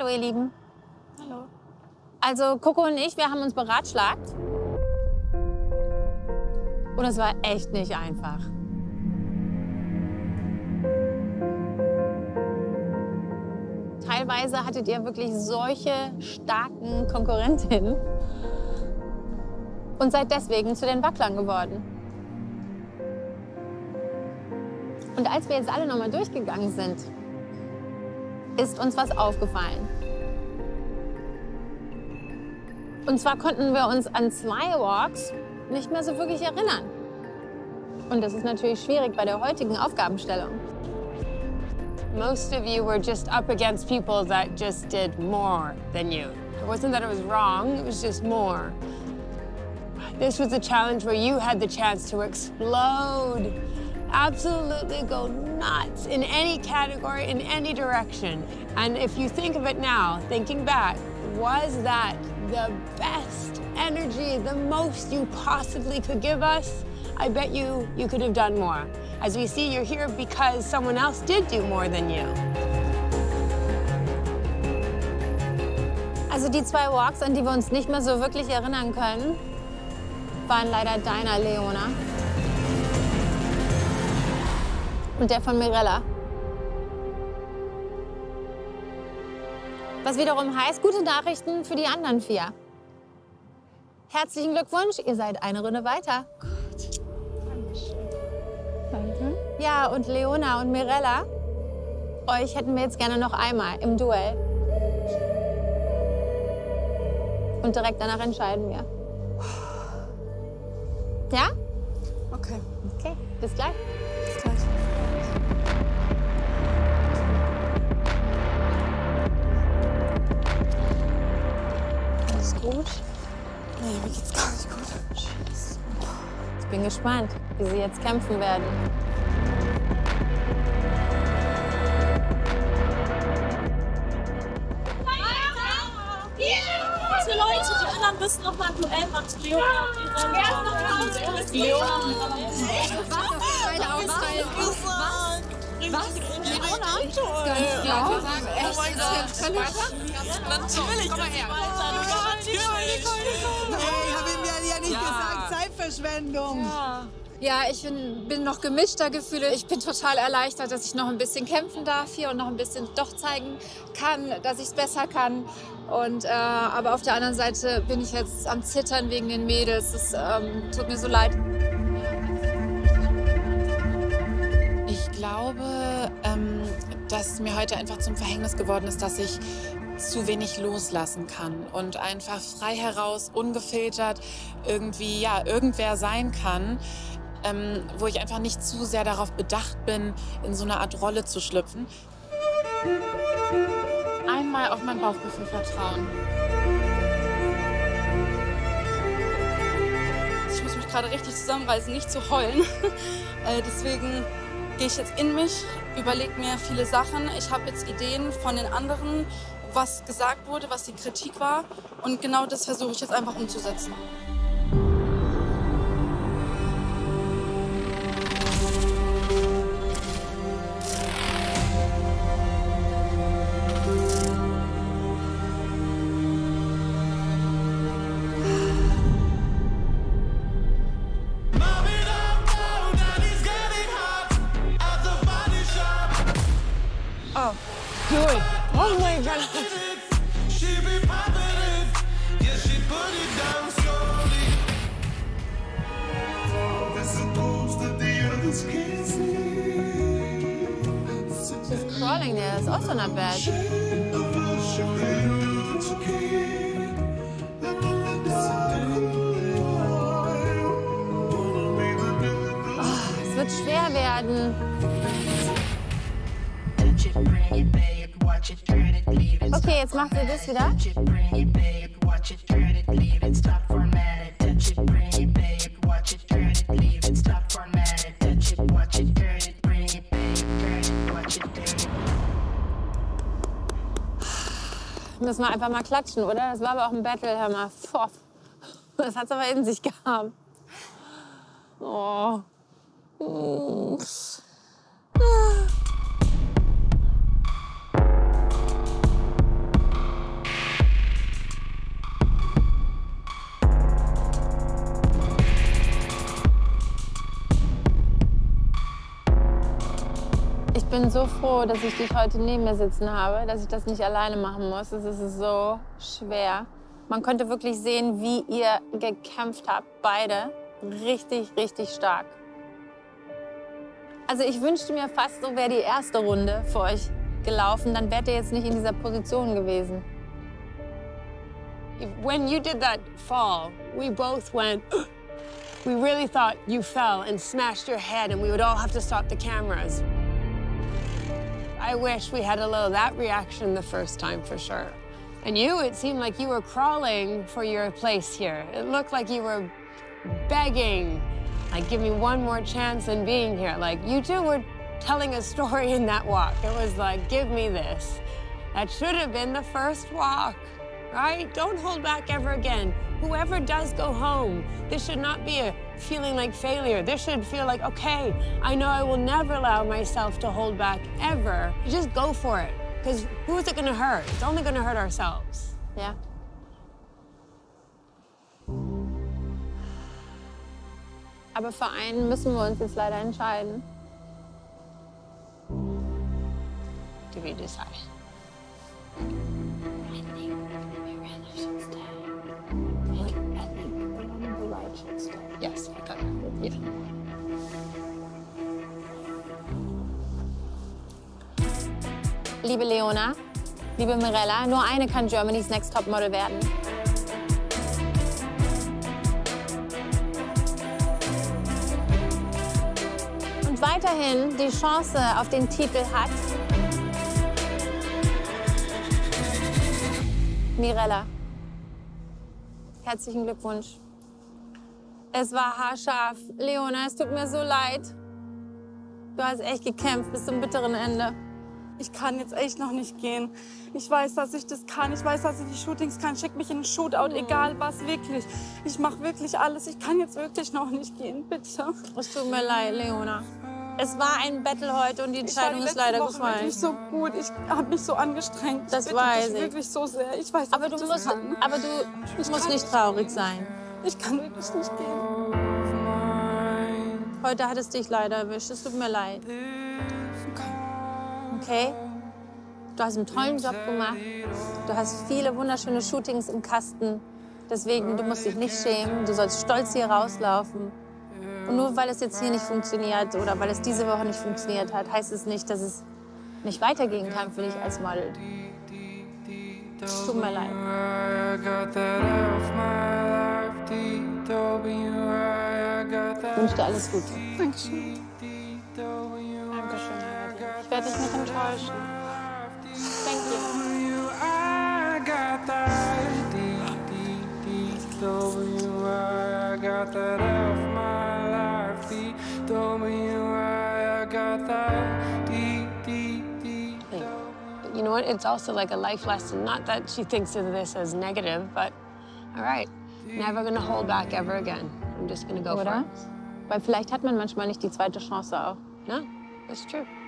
ihr Lieben. Hallo. Also Coco und ich, wir haben uns beratschlagt. Und es war echt nicht einfach. Teilweise hattet ihr wirklich solche starken Konkurrentinnen und seid deswegen zu den Wacklern geworden. Und als wir jetzt alle nochmal durchgegangen sind, ist uns was aufgefallen. Und zwar konnten wir uns an 2 Walks nicht mehr so wirklich erinnern. Und das ist natürlich schwierig bei der heutigen Aufgabenstellung. Most of you were just up against people that just did more than you. It wasn't that it was wrong, it was just more. This was a challenge where you had the chance to explode, absolutely go nuts in any category, in any direction. And if you think of it now, thinking back, was that the best energy, the most you possibly could give us? I bet you could have done more. As we see, you're here because someone else did do more than you. Also die 2 Walks, an die wir uns nicht mehr so wirklich erinnern können, waren leider deiner, Leona. Und der von Mirella. Was wiederum heißt, gute Nachrichten für die anderen 4. Herzlichen Glückwunsch, ihr seid eine Runde weiter. Danke. Ja, und Leona und Mirella, euch hätten wir jetzt gerne noch einmal im Duell. Und direkt danach entscheiden wir. Ja? Okay. Okay, bis gleich. Bis gleich. Alles gut? Nee, mir geht's gar nicht gut. Scheiße. Ich bin gespannt, wie sie jetzt kämpfen werden. Die Leute, die anderen müssen noch mal ein Duell machen. Leona und Leona. Natürlich. Komm mal her. Hey, habe ich mir ja nicht gesagt, Zeitverschwendung. Ja, ich bin noch gemischter Gefühle. Ich bin total erleichtert, dass ich noch ein bisschen kämpfen darf hier und noch ein bisschen doch zeigen kann, dass ich es besser kann. Und, aber auf der anderen Seite bin ich jetzt am Zittern wegen den Mädels. Es tut mir so leid. Ich glaube, dass mir heute einfach zum Verhängnis geworden ist, dass ich zu wenig loslassen kann und einfach frei heraus, ungefiltert irgendwie, ja, irgendwer sein kann, wo ich einfach nicht zu sehr darauf bedacht bin, in so eine Art Rolle zu schlüpfen. Einmal auf mein Bauchgefühl vertrauen. Ich muss mich gerade richtig zusammenreißen, nicht zu heulen. Deswegen gehe ich jetzt in mich, überlege mir viele Sachen. Ich habe jetzt Ideen von den anderen, was gesagt wurde, was die Kritik war. Und genau das versuche ich jetzt einfach umzusetzen. Oh, good. Oh my God. This crawling there is also not bad. Oh, es wird schwer werden. Okay, jetzt macht ihr das wieder. Müssen wir einfach mal klatschen, oder? Das war aber auch ein Battle, hör mal. Boah. Das hat's aber in sich gehabt. Oh. bin so froh, dass ich dich heute neben mir sitzen habe, dass ich das nicht alleine machen muss. Es ist so schwer. Man konnte wirklich sehen, wie ihr gekämpft habt, beide. Richtig, richtig stark. Also ich wünschte mir fast, so wäre die erste Runde für euch gelaufen. Dann wärt ihr jetzt nicht in dieser Position gewesen. When you did that fall, we both went, we really thought you fell and smashed your head and we would all have to stop the cameras. I wish we had a little of that reaction the first time for sure. And you, it seemed like you were crawling for your place here. It looked like you were begging, like, give me one more chance in being here. Like, you two were telling a story in that walk. It was like, give me this. That should have been the first walk, right? Don't hold back ever again. Whoever does go home, this should not be a feeling like failure. This should feel like, okay, I know I will never allow myself to hold back ever. Just go for it. Because who is it going to hurt? It's only going to hurt ourselves. Ja. Aber für einen müssen wir uns jetzt leider entscheiden. Do we decide? I think Mirella should stay. I think the right should stay. Yes, I got that. Yeah. Liebe Leona, liebe Mirella, nur eine kann Germany's Next Topmodel werden. Und weiterhin die Chance auf den Titel hat Mirella. Herzlichen Glückwunsch. Es war haarscharf. Leona, es tut mir so leid. Du hast echt gekämpft bis zum bitteren Ende. Ich kann jetzt echt noch nicht gehen. Ich weiß, dass ich das kann. Ich weiß, dass ich die Shootings kann. Schick mich in ein Shootout, egal was, wirklich. Ich mache wirklich alles. Ich kann jetzt wirklich noch nicht gehen, bitte. Es tut mir leid, Leona. Es war ein Battle heute und die Entscheidung ist leider gefallen. Ich war wirklich so gut. Ich habe mich so angestrengt. Das weiß ich. Wirklich so sehr. Ich weiß, aber du musst nicht traurig sein. Ich kann wirklich nicht gehen. Heute hat es dich leider erwischt. Es tut mir leid. Okay? Du hast einen tollen Job gemacht. Du hast viele wunderschöne Shootings im Kasten. Deswegen, du musst dich nicht schämen. Du sollst stolz hier rauslaufen. Und nur weil es jetzt hier nicht funktioniert oder weil es diese Woche nicht funktioniert hat, heißt es nicht, dass es nicht weitergehen kann für dich als Model. Tut mir leid. Ich wünsche dir alles Gute. Dankeschön. Dankeschön. Ich werde dich nicht enttäuschen. Thank you. You know what? It's also like a life lesson. Not that she thinks of this as negative, but all right, never gonna hold back ever again. I'm just gonna go for it. Weil vielleicht hat man manchmal nicht die zweite Chance auch. No, that's true.